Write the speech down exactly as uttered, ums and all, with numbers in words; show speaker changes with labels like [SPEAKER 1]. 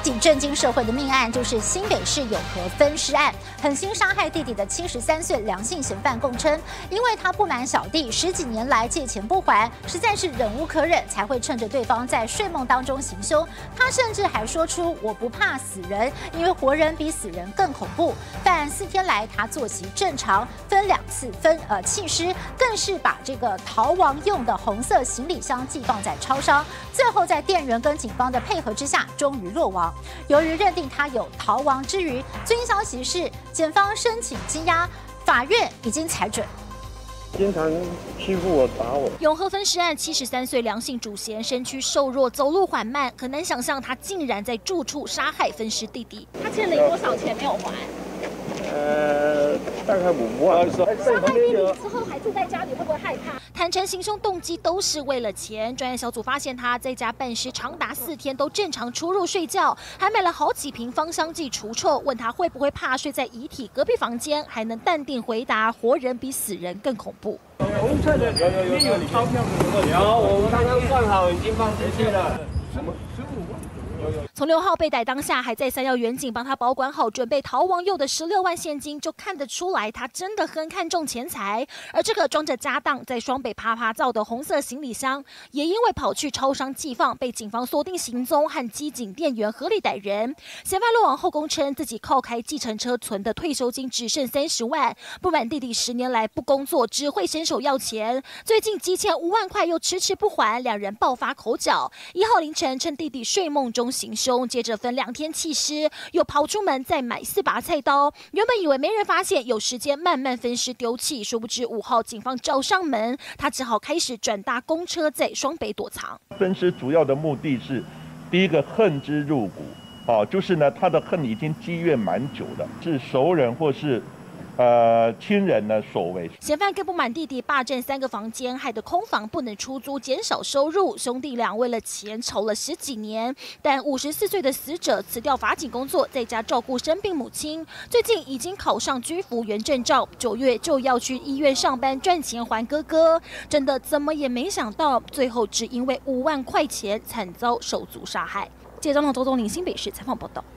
[SPEAKER 1] 紧震惊社会的命案就是新北市永和分尸案，狠心杀害弟弟的七十三岁梁姓嫌犯供称，因为他不满小弟十几年来借钱不还，实在是忍无可忍，才会趁着对方在睡梦当中行凶。他甚至还说出“我不怕死人，因为活人比死人更恐怖”。犯案四天来，他作息正常，分两次分呃弃尸，更是把这个逃亡用的红色行李箱寄放在超商，最后在店员跟警方的配合之下，终于落网。由于认定他有逃亡之余，最新消息是，检方申请羁押，法院已经裁准。
[SPEAKER 2] 经常欺负我、打我。
[SPEAKER 3] 永和分尸案，七十三岁梁姓主嫌身躯瘦弱，走路缓慢，很难想象他竟然在住处杀害分尸弟弟。
[SPEAKER 4] 他欠了你多少钱没有还？
[SPEAKER 2] 呃，大概五万。
[SPEAKER 4] 杀害弟弟之后还住在家里，会不会害怕？
[SPEAKER 3] 坦诚行凶动机都是为了钱。专案小组发现他在家办尸长达四天，都正常出入睡觉，还买了好几瓶芳香剂除臭。问他会不会怕睡在遗体隔壁房间，还能淡定回答：活人比死人更恐怖。
[SPEAKER 2] 红色的有有有有钞票的，有我们刚刚算好，已经放进去了。什么？十五万？
[SPEAKER 3] 从六号被逮当下，还在三要远警帮他保管好准备逃亡用的十六万现金，就看得出来他真的很看重钱财。而这个装着家当在双北啪啪造的红色行李箱，也因为跑去超商寄放，被警方锁定行踪，和机警店员合力逮人。嫌犯落网后供称自己靠开计程车存的退休金只剩三十万，不满弟弟十年来不工作，只会伸手要钱，最近积欠五万块又迟迟不还，两人爆发口角。一号凌晨趁弟弟睡梦中行凶，接着分两天弃尸，又跑出门再买四把菜刀。原本以为没人发现，有时间慢慢分尸丢弃，殊不知五号警方找上门，他只好开始转搭公车在双北躲藏。
[SPEAKER 5] 分尸主要的目的是，第一个恨之入骨，哦，就是呢他的恨已经积怨蛮久了，是熟人或是。呃，亲人呢所为。
[SPEAKER 3] 嫌犯更不满弟弟霸占三个房间，害得空房不能出租，减少收入。兄弟俩为了钱吵了十几年，但五十四岁的死者辞掉法警工作，在家照顾生病母亲。最近已经考上居服员证照，九月就要去医院上班赚钱还哥哥。真的怎么也没想到，最后只因为五万块钱惨遭手足杀害。记者张总周总领新北市采访报道。